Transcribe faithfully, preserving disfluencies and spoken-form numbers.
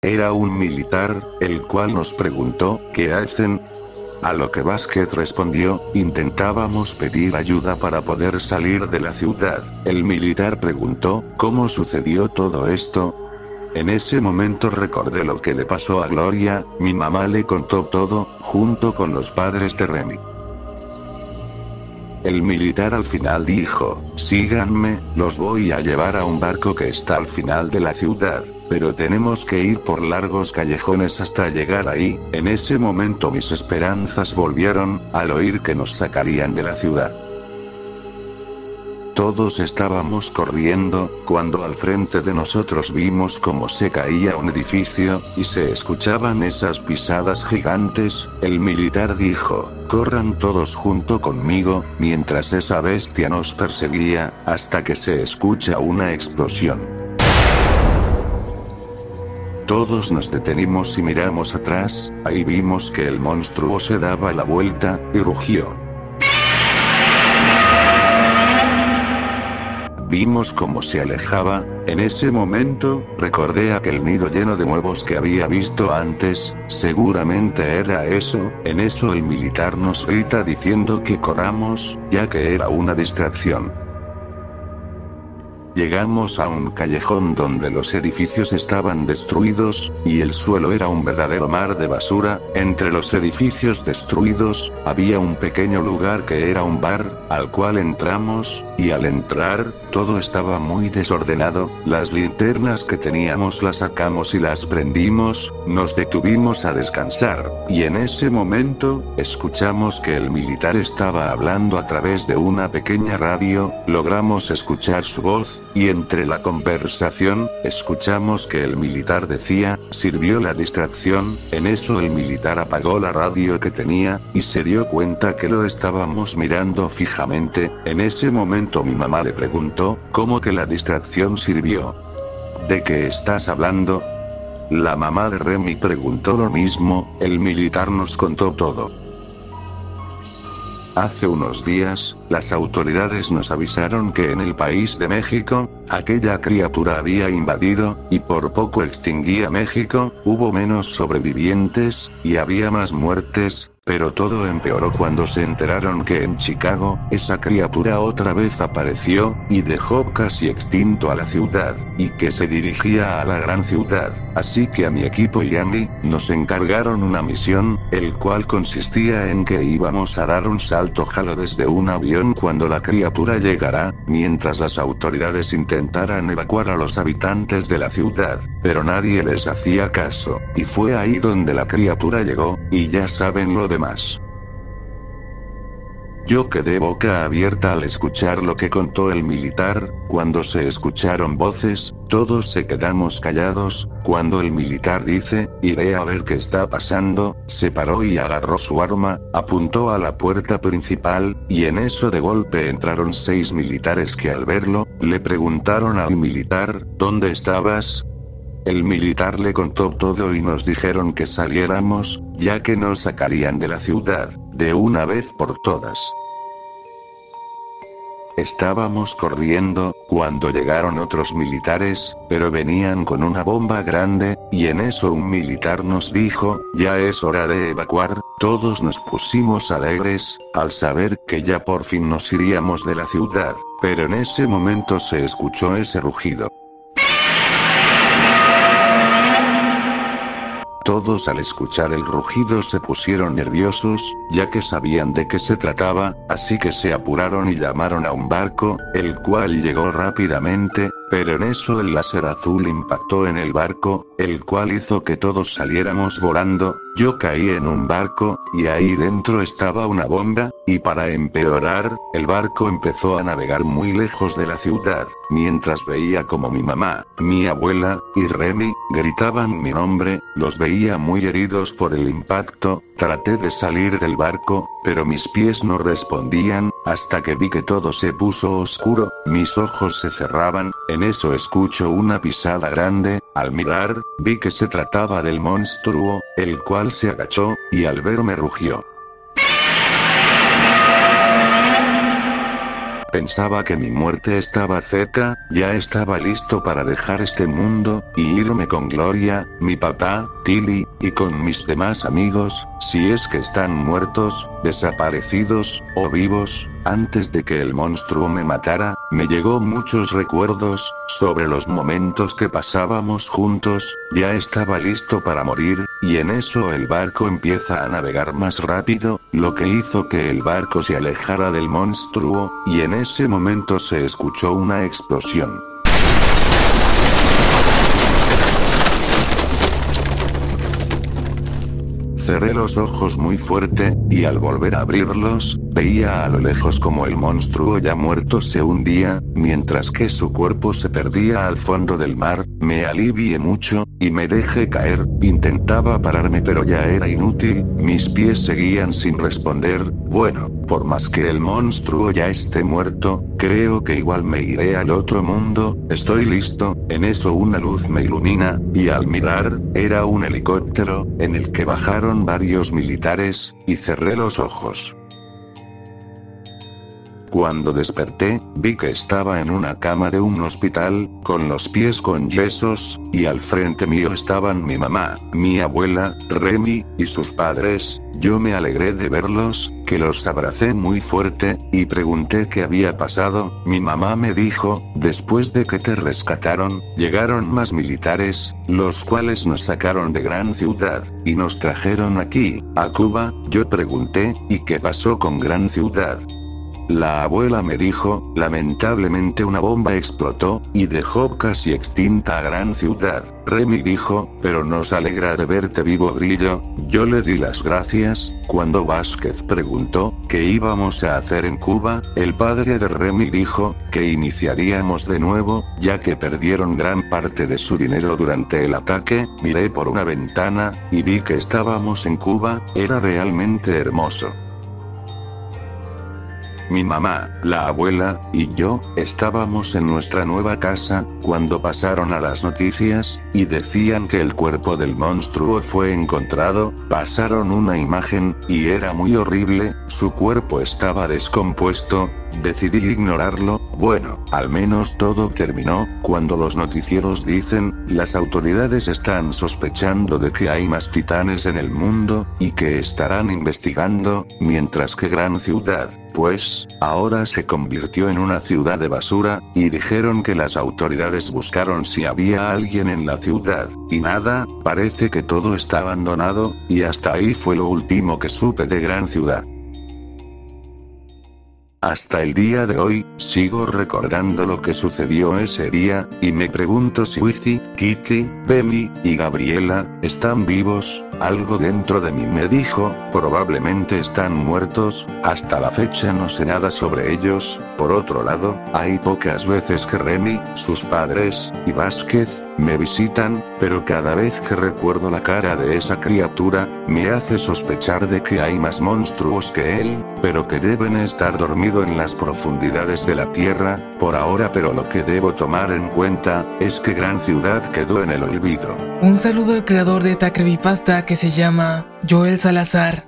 Era un militar, el cual nos preguntó, ¿qué hacen? A lo que Vázquez respondió, intentábamos pedir ayuda para poder salir de la ciudad. El militar preguntó, ¿cómo sucedió todo esto? En ese momento recordé lo que le pasó a Gloria, mi mamá le contó todo, junto con los padres de Remy. El militar al final dijo, síganme, los voy a llevar a un barco que está al final de la ciudad, pero tenemos que ir por largos callejones hasta llegar ahí. En ese momento mis esperanzas volvieron, al oír que nos sacarían de la ciudad. Todos estábamos corriendo, cuando al frente de nosotros vimos cómo se caía un edificio, y se escuchaban esas pisadas gigantes. El militar dijo, corran todos junto conmigo, mientras esa bestia nos perseguía, hasta que se escucha una explosión. Todos nos detenimos y miramos atrás, ahí vimos que el monstruo se daba la vuelta, y rugió. Vimos cómo se alejaba. En ese momento, recordé aquel nido lleno de huevos que había visto antes, seguramente era eso. En eso el militar nos grita diciendo que corramos, ya que era una distracción. Llegamos a un callejón donde los edificios estaban destruidos, y el suelo era un verdadero mar de basura. Entre los edificios destruidos, había un pequeño lugar que era un bar, al cual entramos, y al entrar, todo estaba muy desordenado. Las linternas que teníamos las sacamos y las prendimos, nos detuvimos a descansar, y en ese momento, escuchamos que el militar estaba hablando a través de una pequeña radio. Logramos escuchar su voz, y entre la conversación, escuchamos que el militar decía, sirvió la distracción. En eso el militar apagó la radio que tenía, y se dio cuenta que lo estábamos mirando fijamente. En ese momento mi mamá le preguntó, ¿cómo que la distracción sirvió? ¿De qué estás hablando? La mamá de Remy preguntó lo mismo. El militar nos contó todo. Hace unos días, las autoridades nos avisaron que en el país de México, aquella criatura había invadido, y por poco extinguía México. Hubo menos sobrevivientes, y había más muertes, pero todo empeoró cuando se enteraron que en Chicago, esa criatura otra vez apareció, y dejó casi extinto a la ciudad, y que se dirigía a la gran ciudad. Así que a mi equipo y a mí, nos encargaron una misión, el cual consistía en que íbamos a dar un salto jalo desde un avión cuando la criatura llegara, mientras las autoridades intentaran evacuar a los habitantes de la ciudad, pero nadie les hacía caso, y fue ahí donde la criatura llegó, y ya saben lo demás. Yo quedé boca abierta al escuchar lo que contó el militar. Cuando se escucharon voces, todos se quedamos callados. Cuando el militar dice, iré a ver qué está pasando, se paró y agarró su arma, apuntó a la puerta principal, y en eso de golpe entraron seis militares que al verlo, le preguntaron al militar, ¿dónde estabas? El militar le contó todo y nos dijeron que saliéramos, ya que nos sacarían de la ciudad, de una vez por todas. Estábamos corriendo, cuando llegaron otros militares, pero venían con una bomba grande, y en eso un militar nos dijo, ya es hora de evacuar. Todos nos pusimos alegres, al saber que ya por fin nos iríamos de la ciudad, pero en ese momento se escuchó ese rugido. Todos al escuchar el rugido se pusieron nerviosos, ya que sabían de qué se trataba, así que se apuraron y llamaron a un barco, el cual llegó rápidamente, pero en eso el láser azul impactó en el barco, el cual hizo que todos saliéramos volando. Yo caí en un barco, y ahí dentro estaba una bomba, y para empeorar, el barco empezó a navegar muy lejos de la ciudad, mientras veía como mi mamá, mi abuela, y Remy, gritaban mi nombre. Los veía muy heridos por el impacto. Traté de salir del barco, pero mis pies no respondían, hasta que vi que todo se puso oscuro, mis ojos se cerraban. En eso escucho una pisada grande. Al mirar, vi que se trataba del monstruo, el cual se agachó, y al verme rugió. Pensaba que mi muerte estaba cerca, ya estaba listo para dejar este mundo, y irme con Gloria, mi papá, Tilly, y con mis demás amigos, si es que están muertos, desaparecidos, o vivos. Antes de que el monstruo me matara, me llegó muchos recuerdos, sobre los momentos que pasábamos juntos, ya estaba listo para morir, y en eso el barco empieza a navegar más rápido, lo que hizo que el barco se alejara del monstruo, y en ese momento se escuchó una explosión. Cerré los ojos muy fuerte, y al volver a abrirlos, veía a lo lejos como el monstruo ya muerto se hundía, mientras que su cuerpo se perdía al fondo del mar. Me alivié mucho, y me dejé caer. Intentaba pararme pero ya era inútil, mis pies seguían sin responder. Bueno, por más que el monstruo ya esté muerto, creo que igual me iré al otro mundo. Estoy listo. En eso una luz me ilumina, y al mirar, era un helicóptero, en el que bajaron varios militares, y cerré los ojos. Cuando desperté, vi que estaba en una cama de un hospital, con los pies con yesos, y al frente mío estaban mi mamá, mi abuela, Remy, y sus padres. Yo me alegré de verlos, que los abracé muy fuerte, y pregunté qué había pasado. Mi mamá me dijo, después de que te rescataron, llegaron más militares, los cuales nos sacaron de Gran Ciudad, y nos trajeron aquí, a Cuba. Yo pregunté, ¿y qué pasó con Gran Ciudad? La abuela me dijo, lamentablemente una bomba explotó, y dejó casi extinta a Gran Ciudad. Remy dijo, pero nos alegra de verte vivo, Grillo. Yo le di las gracias. Cuando Vázquez preguntó, ¿qué íbamos a hacer en Cuba? El padre de Remy dijo, que iniciaríamos de nuevo, ya que perdieron gran parte de su dinero durante el ataque. Miré por una ventana, y vi que estábamos en Cuba. Era realmente hermoso. Mi mamá, la abuela, y yo, estábamos en nuestra nueva casa, cuando pasaron a las noticias, y decían que el cuerpo del monstruo fue encontrado. Pasaron una imagen, y era muy horrible, su cuerpo estaba descompuesto. Decidí ignorarlo. Bueno, al menos todo terminó, cuando los noticieros dicen, las autoridades están sospechando de que hay más titanes en el mundo, y que estarán investigando, mientras que Gran Ciudad, pues, ahora se convirtió en una ciudad de basura, y dijeron que las autoridades buscaron si había alguien en la ciudad, y nada, parece que todo está abandonado, y hasta ahí fue lo último que supe de Gran Ciudad. Hasta el día de hoy, sigo recordando lo que sucedió ese día, y me pregunto si Wizzy, Kiki, Bemi, y Gabriela, están vivos. Algo dentro de mí me dijo, probablemente están muertos. Hasta la fecha no sé nada sobre ellos. Por otro lado, hay pocas veces que Remy, sus padres, y Vázquez, me visitan, pero cada vez que recuerdo la cara de esa criatura, me hace sospechar de que hay más monstruos que él, pero que deben estar dormidos en las profundidades de la tierra, por ahora. Pero lo que debo tomar en cuenta, es que Gran Ciudad quedó en el olvido. Un saludo al creador de esta creepypasta que se llama Joel Salazar.